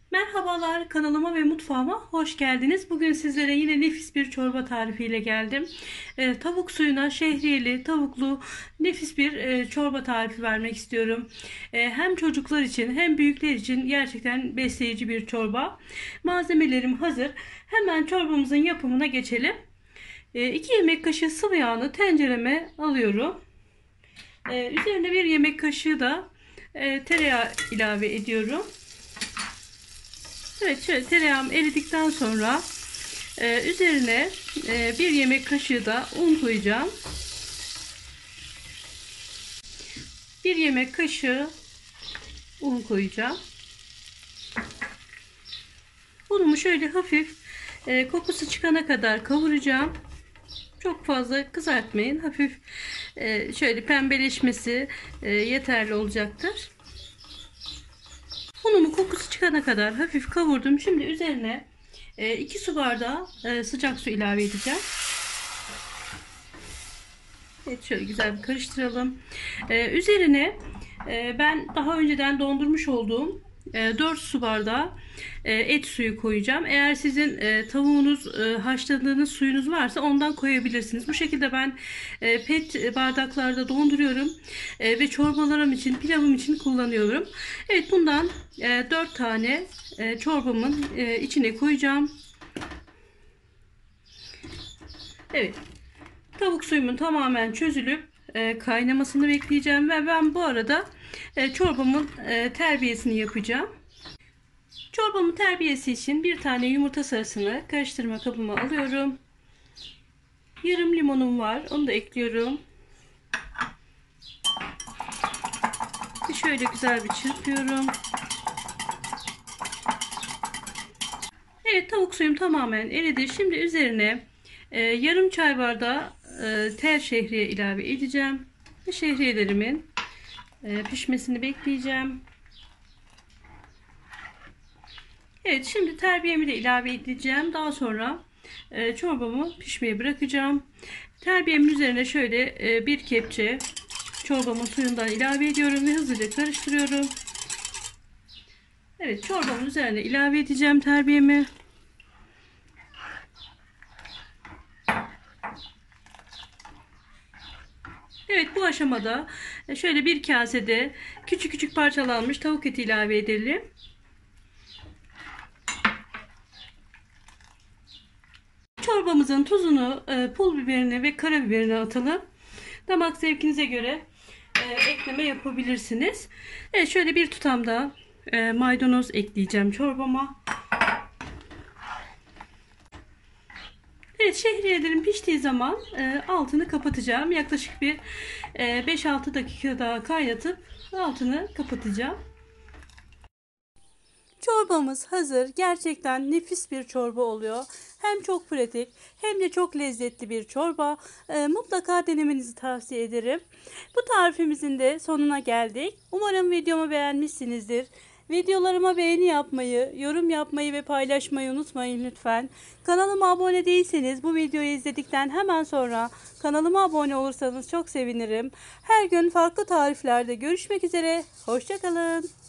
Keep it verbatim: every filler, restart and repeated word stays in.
Merhabalar, kanalıma ve mutfağıma hoş geldiniz. Bugün sizlere yine nefis bir çorba tarifiyle geldim. Ee, tavuk suyuna şehriyeli, tavuklu nefis bir e, çorba tarifi vermek istiyorum. Ee, hem çocuklar için hem büyükler için gerçekten besleyici bir çorba. Malzemelerim hazır. Hemen çorbamızın yapımına geçelim. Ee, iki yemek kaşığı sıvı yağını tencereme alıyorum. Ee, üzerine bir yemek kaşığı da e, tereyağı ilave ediyorum. Evet, şöyle tereyağım eridikten sonra e, üzerine e, bir yemek kaşığı da un koyacağım. Bir yemek kaşığı un koyacağım. Unumu şöyle hafif e, kokusu çıkana kadar kavuracağım. Çok fazla kızartmayın. Hafif e, şöyle pembeleşmesi e, yeterli olacaktır. Unumu kokusu çıkana kadar hafif kavurdum. Şimdi üzerine iki su bardağı sıcak su ilave edeceğim. Evet, şöyle güzel bir karıştıralım. Üzerine ben daha önceden dondurmuş olduğum dört su bardağı et suyu koyacağım. Eğer sizin tavuğunuz haşladığınız suyunuz varsa ondan koyabilirsiniz. Bu şekilde ben pet bardaklarda donduruyorum ve çorbalarım için, pilavım için kullanıyorum. Evet, bundan dört tane çorbamın içine koyacağım. Evet, tavuk suyumun tamamen çözülüp kaynamasını bekleyeceğim ve ben bu arada çorbamın terbiyesini yapacağım. Çorbamın terbiyesi için bir tane yumurta sarısını karıştırma kabıma alıyorum. Yarım limonum var, onu da ekliyorum. Şöyle güzel bir çırpıyorum. Evet, tavuk suyum tamamen eridi. Şimdi üzerine e, yarım çay bardağı e, tel şehriye ilave edeceğim. Şehriyelerimin e, pişmesini bekleyeceğim. Evet, şimdi terbiyemi de ilave edeceğim. Daha sonra e, çorbamı pişmeye bırakacağım. Terbiyemin üzerine şöyle e, bir kepçe çorbamın suyundan ilave ediyorum ve hızlıca karıştırıyorum. Evet, çorbamın üzerine ilave edeceğim terbiyemi. Evet, bu aşamada şöyle bir kasede küçük küçük parçalanmış tavuk eti ilave edelim. Çorbamızın tuzunu, pul biberini ve karabiberini atalım. Damak zevkinize göre ekleme yapabilirsiniz. Evet, şöyle bir tutam da maydanoz ekleyeceğim çorbama. Evet, şehriyelerim piştiği zaman altını kapatacağım. Yaklaşık bir beş altı dakika daha kaynatıp altını kapatacağım. Çorbamız hazır. Gerçekten nefis bir çorba oluyor. Hem çok pratik hem de çok lezzetli bir çorba. E, mutlaka denemenizi tavsiye ederim. Bu tarifimizin de sonuna geldik. Umarım videomu beğenmişsinizdir. Videolarıma beğeni yapmayı, yorum yapmayı ve paylaşmayı unutmayın lütfen. Kanalıma abone değilseniz bu videoyu izledikten hemen sonra kanalıma abone olursanız çok sevinirim. Her gün farklı tariflerde görüşmek üzere. Hoşça kalın.